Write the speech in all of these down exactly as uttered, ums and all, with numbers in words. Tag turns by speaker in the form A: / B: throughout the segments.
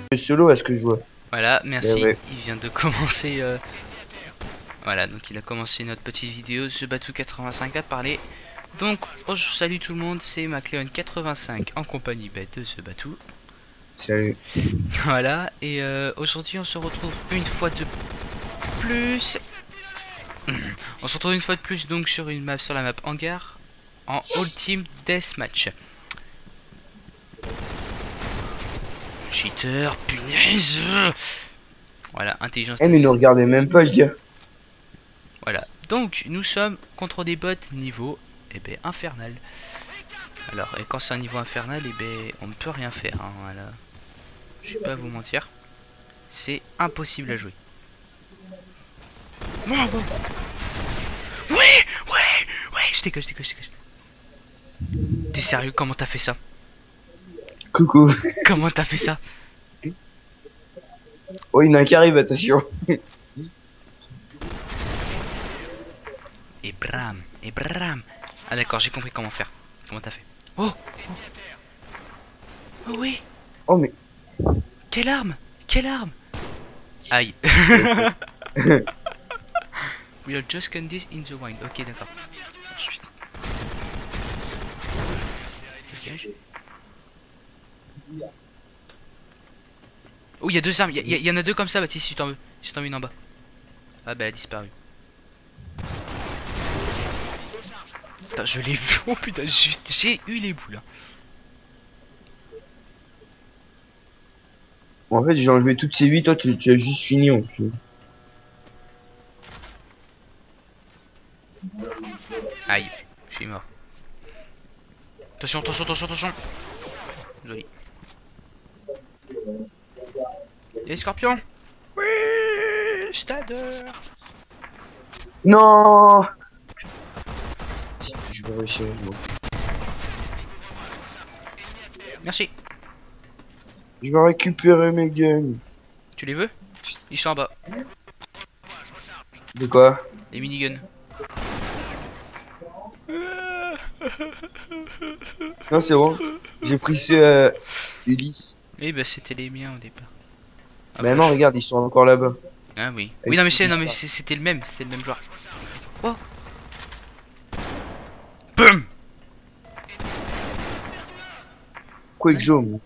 A: solo à ce que je vois.
B: Voilà, merci.
A: Ouais, ouais.
B: Il vient de commencer. Euh... Voilà, donc il a commencé notre petite vidéo. The Batou quatre-vingt-cinq a parlé. Donc, oh, salut tout le monde, c'est Macleon quatre-vingt-cinq en compagnie bah, de The Batou.
A: Salut.
B: Voilà, et euh, aujourd'hui on se retrouve une fois de plus. On se retrouve une fois de plus donc sur une map, sur la map hangar, en Ultimate Deathmatch. Cheater, punaise. Voilà, intelligence.
A: Eh mais ne regardez même pas le gars.
B: Voilà, donc nous sommes contre des bots niveau eh ben, infernal. Alors, et quand c'est un niveau infernal, et eh ben, on ne peut rien faire. Hein, voilà. Je vais pas vous mentir. C'est impossible à jouer. Ouais, ouais, ouais, je décolle, je décolle, je décolle. T'es sérieux, comment t'as fait ça?
A: Coucou.
B: Comment t'as fait ça?
A: Oh, il y en a un qui arrive, attention.
B: Et bram, et bram. Ah d'accord, j'ai compris comment faire. Comment t'as fait? Oh, oh oui.
A: Oh mais...
B: Quelle arme? Quelle arme? Aïe. We'll just can this in the wind. Ok, d'accord. Ensuite. Dégage. Oh, il y a deux armes. Il y, y, y en a deux comme ça, Baptiste, si t'en veux. Si t'en veux une en bas. Ah bah, elle a disparu. Putain, je l'ai vu. Oh putain, j'ai eu les boules. Hein.
A: En fait, j'ai enlevé toutes ces huit, toi tu, tu as juste fini en plus.
B: Aïe, je suis mort. Attention, attention, attention, attention. Joli. Et les scorpions? Oui, je t'adore.
A: Non. Je vais réussir, moi.
B: Merci.
A: Je vais récupérer mes guns.
B: Tu les veux? Ils sont en bas.
A: De quoi?
B: Les miniguns.
A: Non, c'est bon. J'ai pris ce euh, Ulysse.
B: Oui, bah c'était les miens au départ. Ah,
A: Mais
B: bah,
A: non,
B: je...
A: regarde, ils sont encore là-bas.
B: Ah oui.
A: Et
B: Oui, non mais c'est,
A: ils
B: non mais
A: disparent.
B: c'était le même, c'était le même joueur. Oh. Boum.
A: Quake Joe.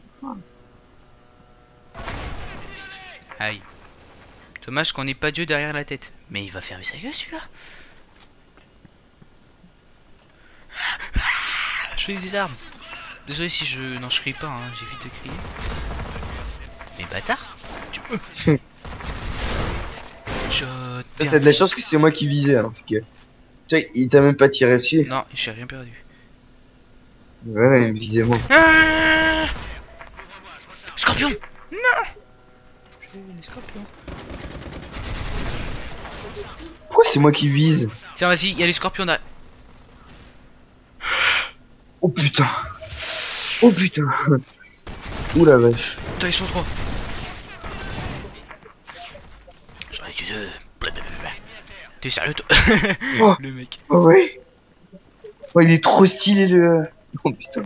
B: Aïe. Dommage qu'on n'ait pas Dieu derrière la tête. Mais il va faire sa gueule celui-là. Je fais des armes. Désolé si je... Non, je crie pas, hein. J'évite de crier. Mais bâtard. Tu peux. Je...
A: T'as de la chance que c'est moi qui visais, hein, parce que... Tu vois, il t'a même pas tiré dessus.
B: Non, j'ai rien perdu.
A: Voilà, il me visait moi.
B: Ah, Scorpion. Non. Les scorpions.
A: Pourquoi c'est moi qui vise?
B: Tiens, vas-y, il y a les scorpions derrière.
A: Oh putain. Oh putain. Ouh la vache.
B: Putain, ils sont trois. J'en ai tué deux. T'es sérieux, toi?
A: Oh.
B: Le mec.
A: Oh ouais. Oh, il est trop stylé le... Oh putain.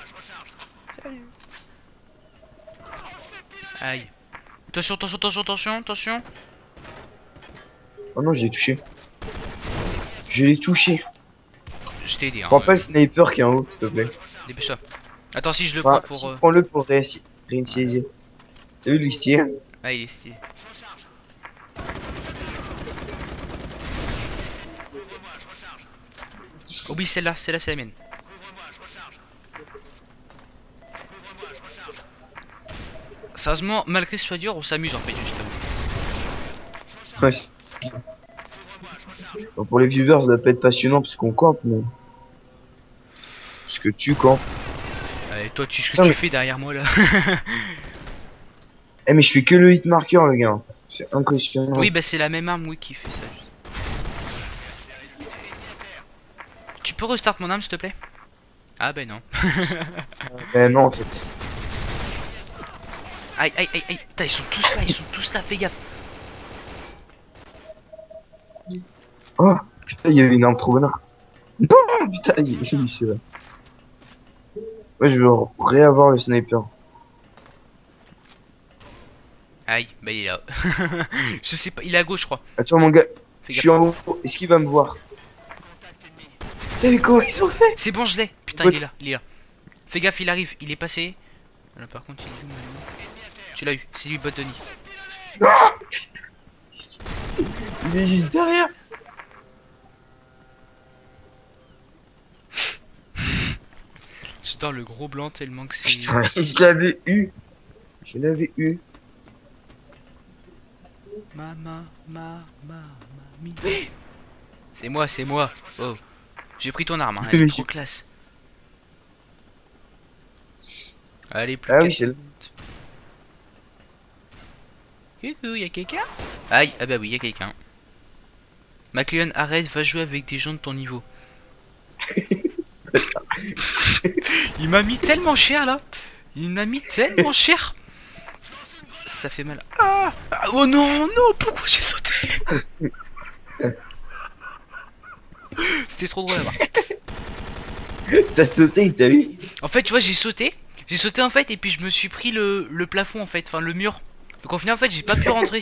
B: Aïe. Attention, attention, attention, attention, attention.
A: Oh non, je l'ai touché. Je l'ai touché.
B: Je t'ai aidé, hein.
A: Prends pas le sniper qui est en haut, s'il te plaît.
B: Dépêche-toi. Attends, si je le
A: Enfin,
B: prends pour.
A: si,
B: Euh...
A: prends-le pour réussir. Réinitialiser. T'as vu le listier?
B: Ah, il est stylé. Oh oui, celle-là, celle-là, c'est la mienne. Sérieusement, malgré que ce soit dur, on s'amuse en fait, justement.
A: Ouais. Bon, pour les viewers, ça doit pas être passionnant parce qu'on campe, mais... Parce que tu campes.
B: Allez, toi, tu, ce que
A: Putain,
B: tu
A: mais...
B: fais derrière moi là.
A: Eh, mais je fais que le hit marker, le gars. C'est impressionnant.
B: Oui, bah c'est la même arme, oui, qui fait ça. Tu peux restart mon arme, s'il te plaît? Ah, bah non.
A: Eh non, en fait.
B: Aïe, aïe, aïe, aïe. Putain, ils sont tous là, ils sont tous là, fais gaffe.
A: Oh, putain, il y avait une arme trop bonne. Non, putain, il est ici, là. Ouais, je veux réavoir le sniper.
B: Aïe, bah il est là. Je sais pas, il est à gauche, je crois.
A: Attends, mon gars,
B: Fais
A: je suis en haut. Est-ce qu'il va me voir? T'as vu comment ils ont fait?
B: C'est bon, je l'ai. Putain,
A: Ouais.
B: il est là, il est là. Fais gaffe, il arrive, il est passé. Là, par contre, il est où maintenant? Tu l'as eu, c'est lui, bot de nid.
A: Il est juste derrière.
B: J'adore le gros blanc tellement que c'est.
A: Putain, je l'avais eu. Je l'avais eu.
B: Mama, ma, ma, mamie. C'est moi, c'est moi. Oh. J'ai pris ton arme, hein. Elle est trop classe. Allez, plus
A: Ah
B: qu'à-
A: oui, c'est là.
B: Coucou, y'a quelqu'un? Aïe, ah bah oui, y'a quelqu'un. McLeon, arrête, va jouer avec des gens de ton niveau. Il m'a mis tellement cher là. Il m'a mis tellement cher. Ça fait mal. Ah, ah, oh non, non, pourquoi j'ai sauté? C'était trop drôle à voir.
A: T'as sauté, il t'a eu.
B: En fait, tu vois, j'ai sauté. J'ai sauté en fait, et puis je me suis pris le, le plafond en fait, enfin le mur. Donc en final, en fait, j'ai pas pu rentrer.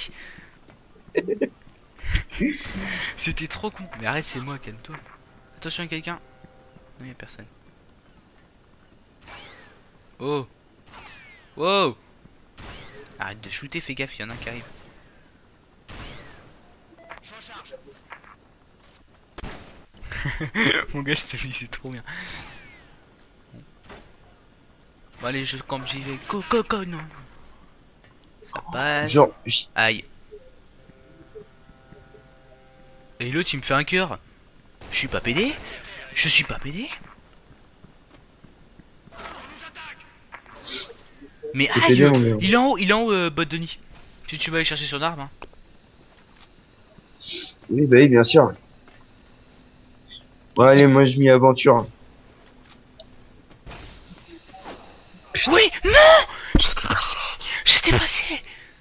B: C'était trop con. Mais arrête, c'est moi, calme-toi. Attention, y'a quelqu'un. Non, y'a personne. Oh. Wow. Arrête de shooter, fais gaffe, y'en a un qui arrive. Mon gars, je te dis, c'est trop bien. Bon, allez, je campe, j'y vais. Go, go, go, non. Ça passe.
A: Genre, j-
B: Aïe. Et l'autre, il me fait un cœur. Je suis pas pédé. Je suis pas pédé. Mais
A: T'es
B: aïe,
A: pédé, mon gars.
B: il est en haut, il est en haut, euh, bot de nid. Si tu vas aller chercher son arme. Hein.
A: oui, bah oui, bien sûr. Bon, allez, moi je m'y aventure.
B: Oui, non. J'étais passé. J'étais passé.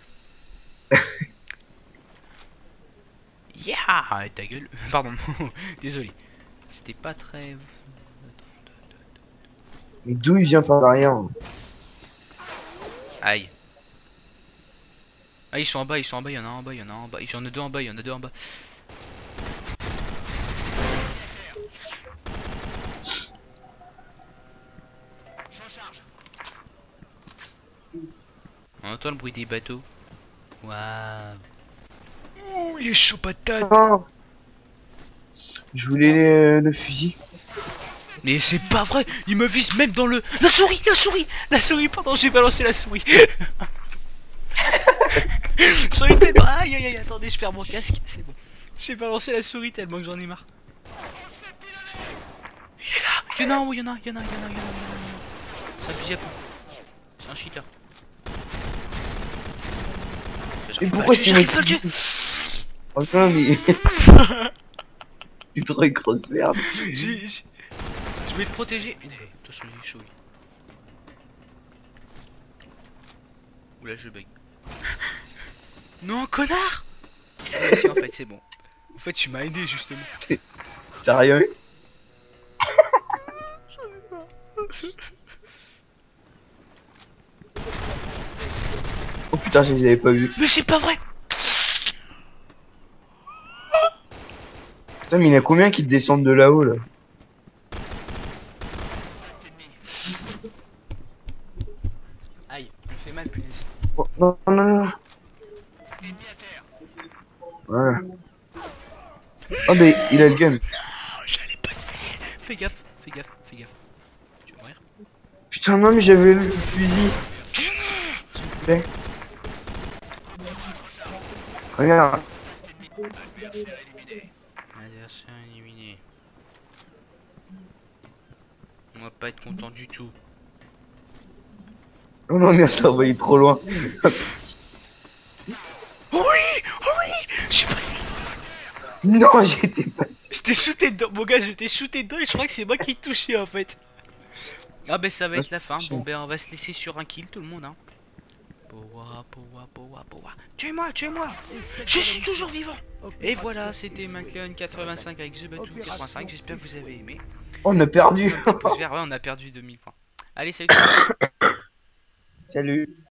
B: Yeah, arrête ta gueule. Pardon. Désolé. C'était pas très.
A: Mais d'où il vient par derrière?
B: Aïe. Ah, ils sont en bas, ils sont en bas, il y en a un en bas, il y en a un en bas. J'en ai deux en bas, il y en a deux en bas. On entend le bruit des bateaux. Waouh. Ouh, il est chaud patate.
A: Ah, je voulais le, le fusil.
B: Mais c'est pas vrai, il me vise même dans le... La souris, la souris, la souris, pardon, j'ai balancé la souris. Souris tellement... Aïe, aïe, aïe, attendez, je perds mon casque, c'est bon. J'ai balancé la souris tellement que j'en ai marre. Il est là. Il y en a un, oui, il y en a, il y en a, il y en a, il y en a, il y en a. C'est un fusil à pompe. C'est un cheater.
A: Mais pourquoi c'est
B: j'arrive pas à le tuer?
A: Oh non, mais. C'est trop une grosse merde.
B: J'ai- j'ai- Je vais te protéger. Eh, attention, il est chaud. lui. Oula, je bug. Non, connard. Ah, si, en fait, c'est bon. En fait, tu m'as aidé justement.
A: T'as rien eu? Oh putain, je les avais pas vus.
B: Mais c'est pas vrai.
A: Putain, mais il y en a combien qui te descendent de là-haut là?
B: Aïe, on fait mal, punaise.
A: Oh, non, non, non, non. Voilà. Oh, mais il a le gun.
B: Oh, j'allais passer. Fais gaffe, fais gaffe, fais gaffe. Tu vas mourir.
A: Putain, non, mais j'avais le fusil. S'il te plaît. Regarde.
B: Adversaire éliminé. On va pas être content du tout.
A: Oh non, merde, je l'ai envoyé trop loin.
B: Oh oui, oh oui, je suis passé.
A: Non, j'étais passé.
B: Je t'ai shooté dedans, mon gars, je t'ai shooté dedans et je crois que c'est moi qui te touchais en fait. Ah ben ça va être la fin. Bon ben on va se laisser sur un kill tout le monde hein. Powa, powa, powa, powa. Tuez-moi, tuez-moi. Je suis toujours vivant. Et voilà, c'était McLeon quatre-vingt-cinq avec The Batou quatre-vingt-cinq. J'espère que vous avez aimé.
A: Oh, on a perdu.
B: Un petit pouce vert, ouais, on a perdu deux mille points. Allez, salut.
A: Salut.